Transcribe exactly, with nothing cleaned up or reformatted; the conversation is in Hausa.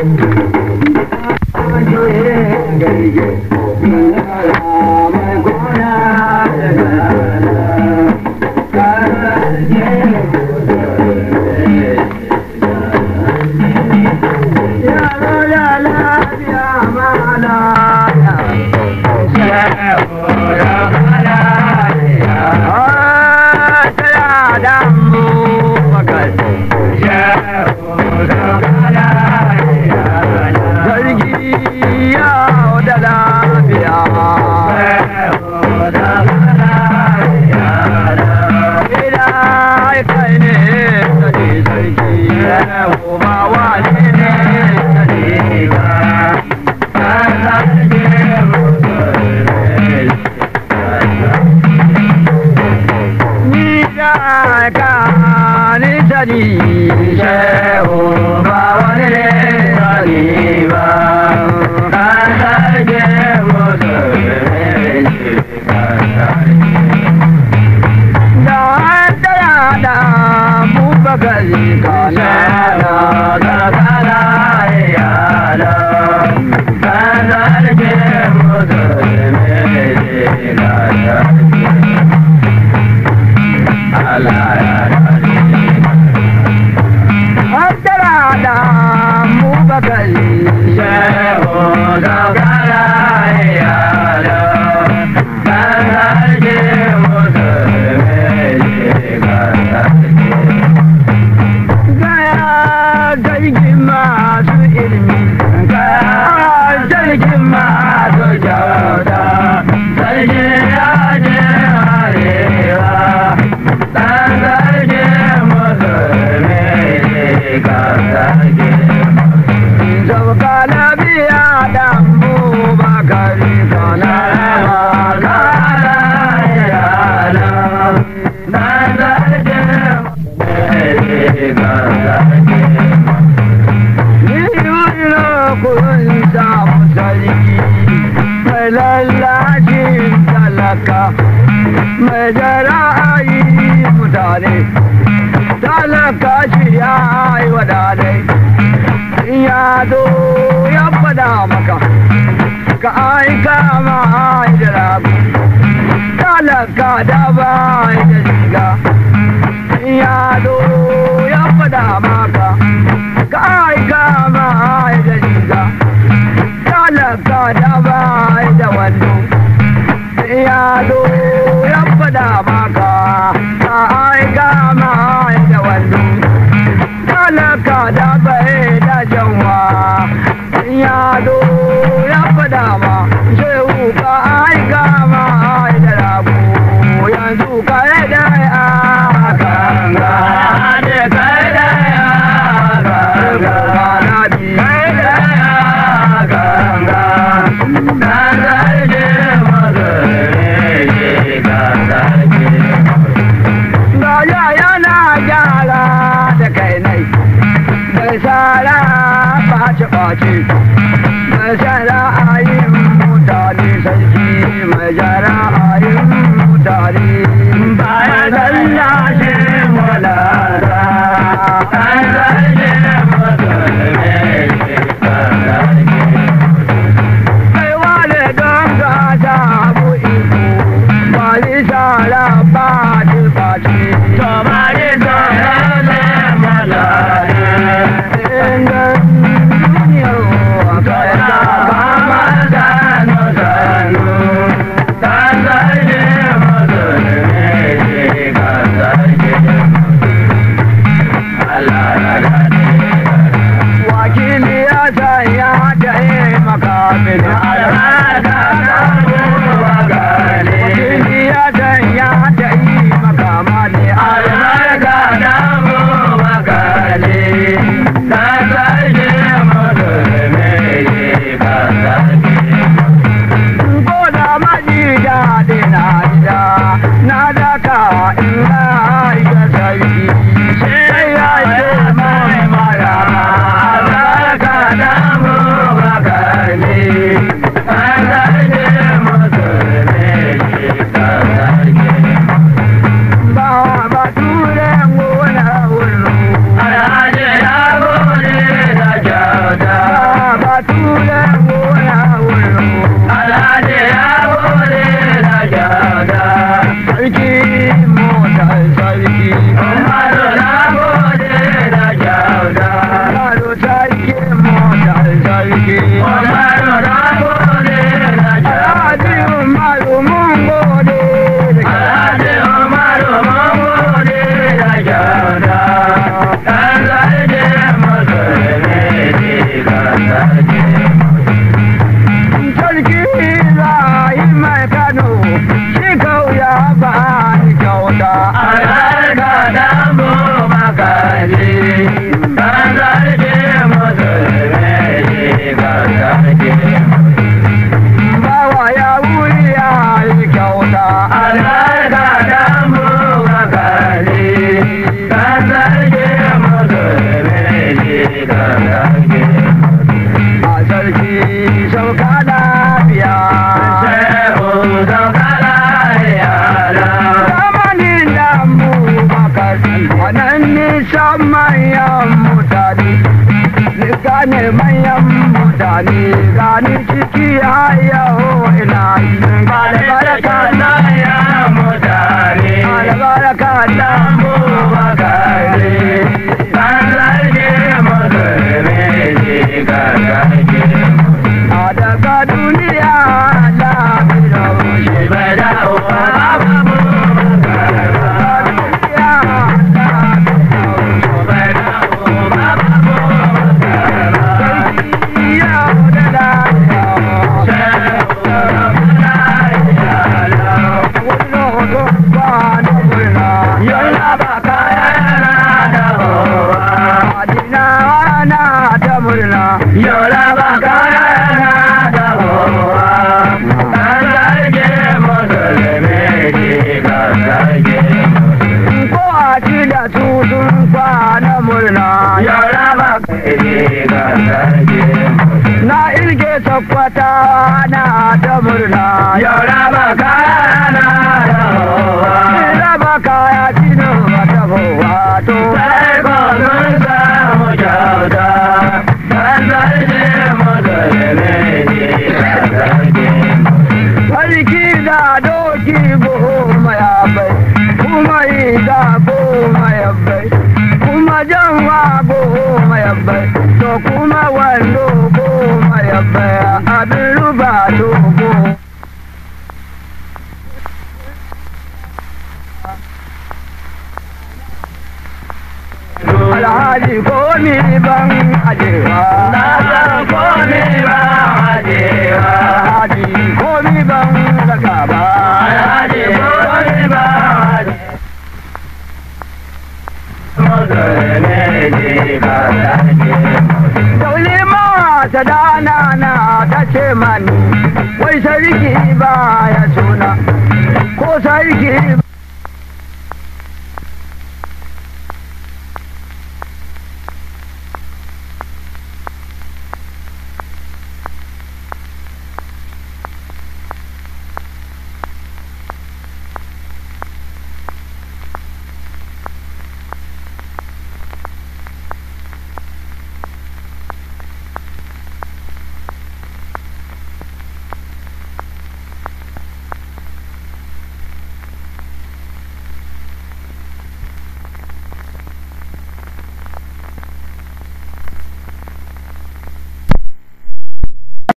Bye. a sarki sauka lafiya zamanin da mu bakar wannan nisan manyan mutane ni gane manyan mutane gani ciki hayaho ina yi albarka na ya mutane albarka na mu bakare kan rage musulmi shi gargaje a daga duniya lafiya shi bai dawo babu Yola bakara na dawowa, an zarge musulmi ji ka zarge ko a ci da su sun kwana murna. Yola bakara ka zarge na irge sakwata na ta murna. Yola bakara na dawowa, ina baka ya ci na wata wato. Sai ko sun samu kyauta. Sarki da doki goma ya bai, kuma ida goma ya bai, kuma janwa goma ya bai, to kuma wando goma ya bai, abin ruba dogo. Alhaji komi ban ajewa, na san komi ban ajewa, alhaji komi ban daga ba, alhaji komi ban ajewa. Dauli ma ta dana na ta ce mani, wai sarki ba ya suna, ko sarki